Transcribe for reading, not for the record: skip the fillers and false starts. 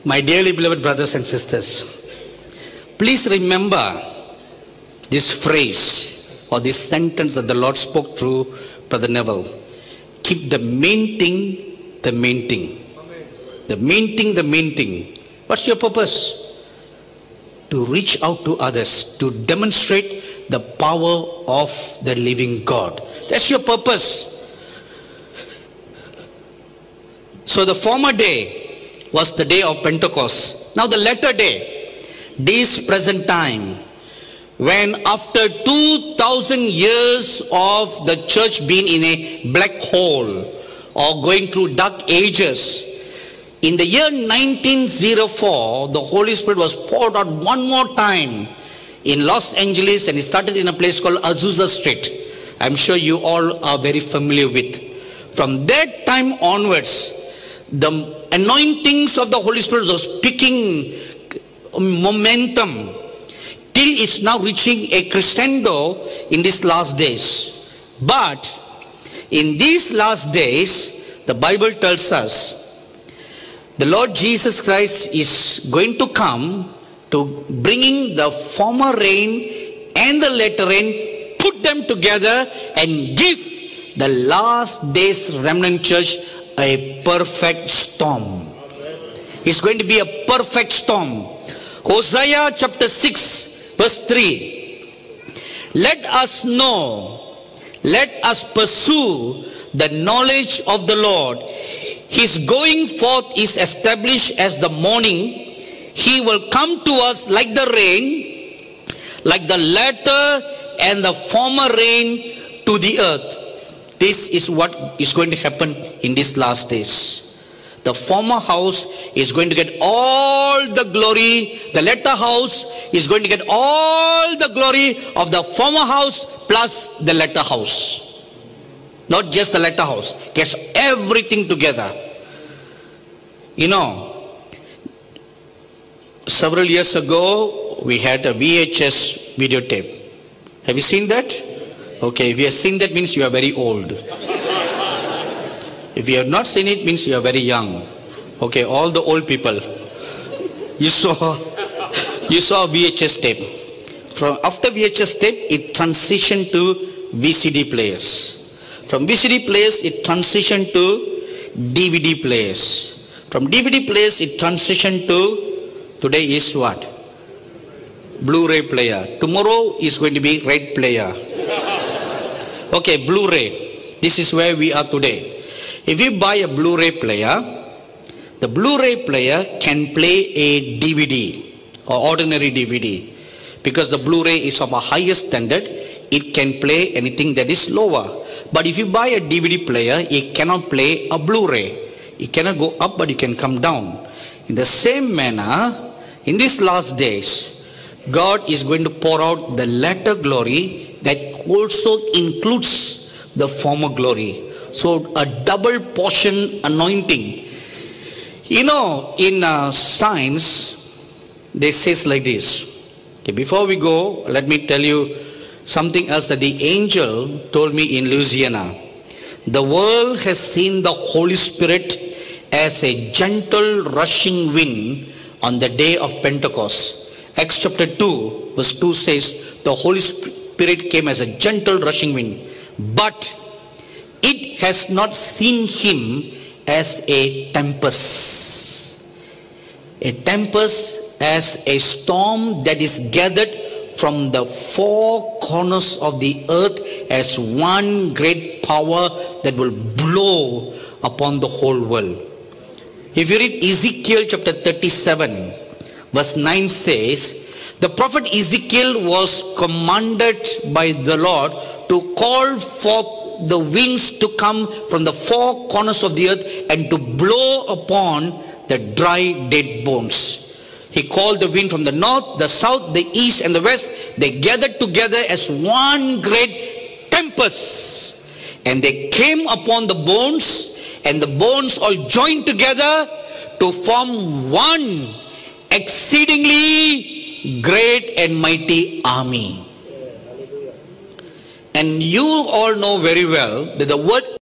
My dearly beloved brothers and sisters, please remember this phrase or this sentence that the Lord spoke through Brother Neville. Keep the main thing the main thing. The main thing the main thing. What's your purpose? To reach out to others, to demonstrate the power of the living God. That's your purpose. So the former day was the day of Pentecost. Now the latter day, this present time, when after 2000 years of the church being in a black hole or going through dark ages, in the year 1904, the Holy Spirit was poured out one more time in Los Angeles, and it started in a place called Azusa Street. I'm sure you all are very familiar with. From that time onwards, the anointings of the Holy Spirit was picking momentum till it's now reaching a crescendo in these last days. But in these last days, the Bible tells us the Lord Jesus Christ is going to come to bringing the former rain and the latter rain, put them together and give the last days remnant church a perfect storm. It's going to be a perfect storm. Hosea chapter 6 verse 3. Let us know, let us pursue the knowledge of the Lord. His going forth is established as the morning. He will come to us like the rain, like the latter and the former rain to the earth. This is what is going to happen in these last days. The former house is going to get all the glory. The latter house is going to get all the glory of the former house plus the latter house. Not just the latter house. Gets everything together. You know, several years ago, we had a VHS videotape. Have you seen that? Okay, if you have seen that, means you are very old. If you have not seen it, means you are very young. Okay, all the old people. You saw VHS tape. From after VHS tape, it transitioned to VCD players. From VCD players, it transitioned to DVD players. From DVD players, it transitioned to, today is what? Blu-ray player. Tomorrow is going to be red player. Okay, Blu-ray. This is where we are today. If you buy a Blu-ray player, the Blu-ray player can play a DVD or ordinary DVD. Because the Blu-ray is of a higher standard, it can play anything that is lower. But if you buy a DVD player, it cannot play a Blu-ray. It cannot go up, but it can come down. In the same manner, in these last days, God is going to pour out the latter glory that also includes the former glory. So a double portion anointing. You know, in science, they say like this. Okay, before we go, let me tell you something else that the angel told me in Louisiana. The world has seen the Holy Spirit as a gentle rushing wind on the day of Pentecost. Acts chapter 2 verse 2 says the Holy Spirit came as a gentle rushing wind, but it has not seen him as a tempest. A tempest as a storm that is gathered from the four corners of the earth as one great power that will blow upon the whole world. If you read Ezekiel chapter 37, verse 9 says, the prophet Ezekiel was commanded by the Lord to call forth the winds to come from the four corners of the earth and to blow upon the dry dead bones. He called the wind from the north, the south, the east and the west. They gathered together as one great tempest. And they came upon the bones, and the bones all joined together to form one exceedingly great and mighty army. And you all know very well that the word